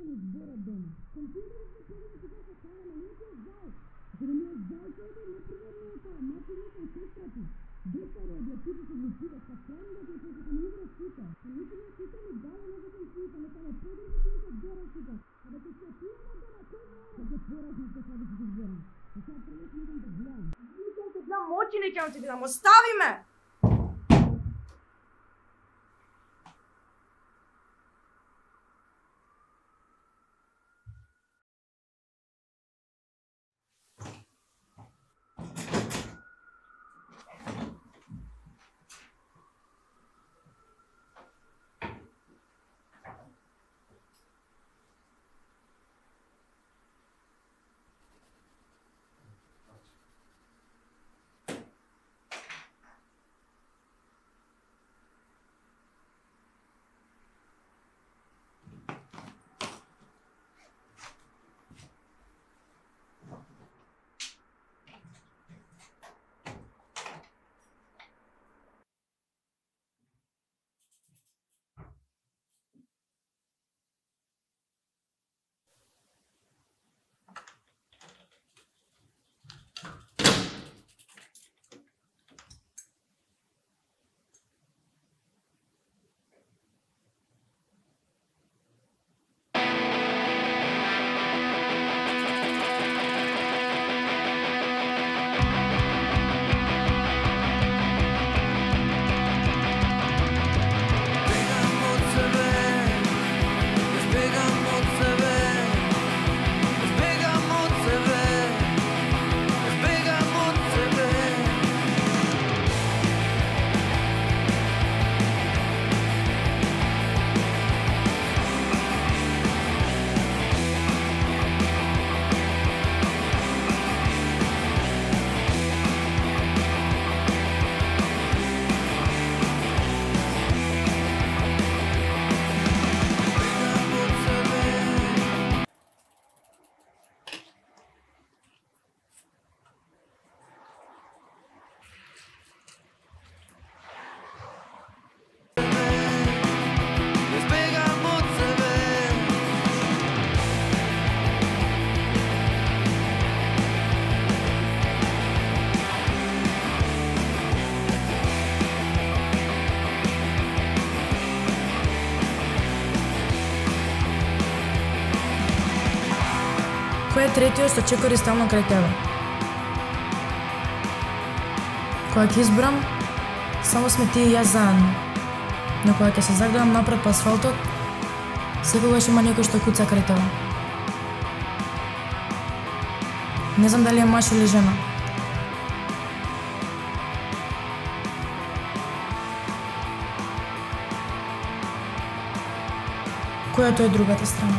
на сбора дома. Компјутерите повеќе сега се кана на линке зал. За да ми е зал тој да неприведно е тоа, материте и сестрати. Десаре од јатите се влучива, са френдот и се не игра сите. Се никога сите ми дали на закон сите, не када подруги се се дора сите. Када ќе се пијаме дома, кој знае? Кога поразно се каде ќе се зборам. И сега прво си идам да гледам. Никам те гледам, очи не ќе ти гледам, остави ме! Кој е третиот што чекори стално крај тебе? Кога ќе избрам, само сме ти и јас заедно. Но кога ќе се загледам напред по асфалтот, секогаш има некој што куца крај тебе. Не знам дали е маж или жена. Којато е другата страна?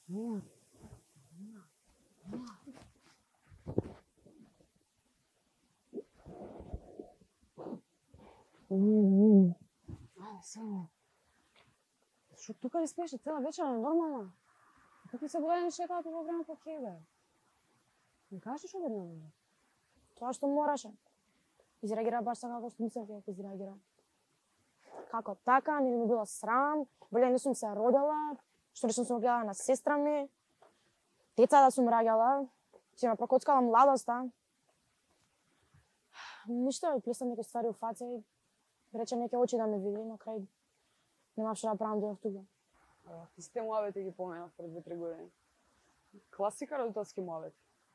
Што тука ли спеше цела вечер, нормално? Какви се големи шетаат во време по кебе? Не кажеш одедневно? Тоа што мораше. Изреагира баш така како што мислев дека ќе изреагира. Како така, не ми било срам, боле не сум се родела, што не сум се гледала на сестра ми, деца да сум раѓала, ќе ме прокоцкала младоста. Ништо, плесам некои ствари у фаца и речем неќе очи да ме види, на крај немав што да правам дојдов тука. Истите муабети ги поменав пред 2-3 години. Класика родителски муабети.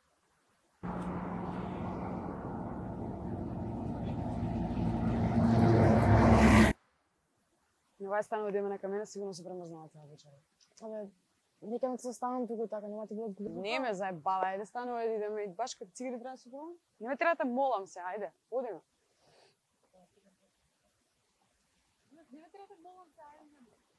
Нема станува да има нека мене, сигурно се премрзнала цела вечер. Абе, нека ме се станам тука така, нема ти било глупо. Не ме заебава, ајде станува да идеме и баш како цигри треба да се пробам. Не ме треба да молам се, ајде, одиме. Не ме треба да молам се, ајде.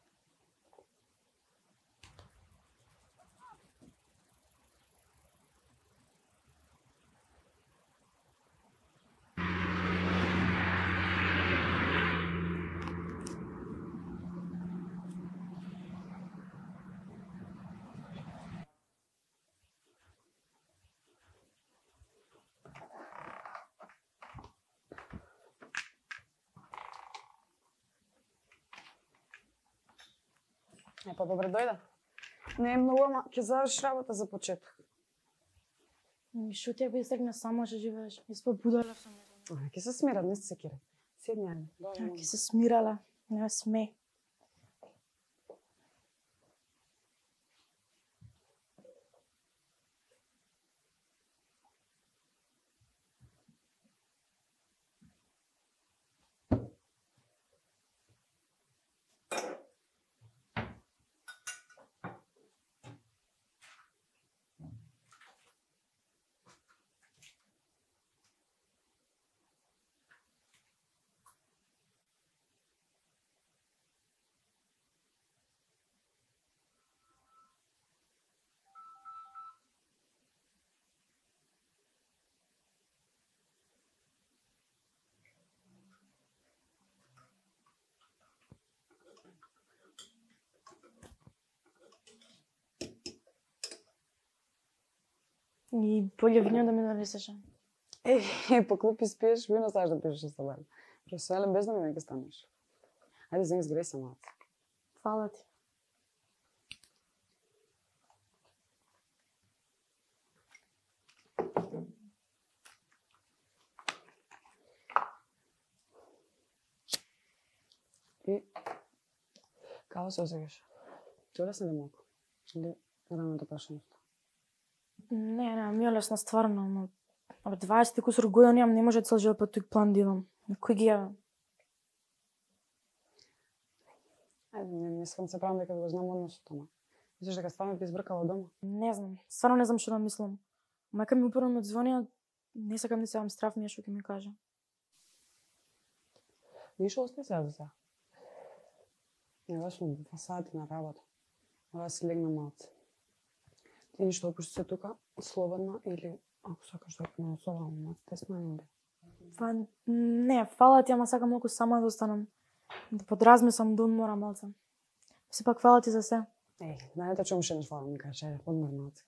Па добре дојде. Не е многу, ама ќе завршиш работа за почеток. Шо ти ако истргне само што живееш? Испобудалев сум. Ќе се смира, не се секира. Седни, ајде. Ќе се смирала, не сме. И болje вино да ми донесеше. По клупи спиеш, вино знаеш да пиеш со мене. Професионален без да ми ќе станеш. Ајде, земи сгреј се малце. Фала ти. И како се осеќаш? Толесно ли малку? Или раното прашањето? Не, ми е лесно стварно, но абе 20 кусор години имам, не може цел живот по тој план да идам. На кој ги јавам? Ајде, не свам се правам дека го знам односот, ама мислиш дека стварно ти избркала дома? Не знам, стварно не знам што да мислам. Мајка ми упорно ми одзвони, не сакам да се јавам, страф ми е што ќе ми каже. Вишо остај сега за сега. Не важно 2 сати на работа. Ова си легна малце. Ти ништо опушти се тука, слободна или ако сакаш да ме носувам, ма тесно не би. Па не, фала ти, ама сакам малку сама да останам. Да подразмислам, да одморам малце. Сепак фала ти за се. Знаете чому ще не фала ми каже, одмор малце.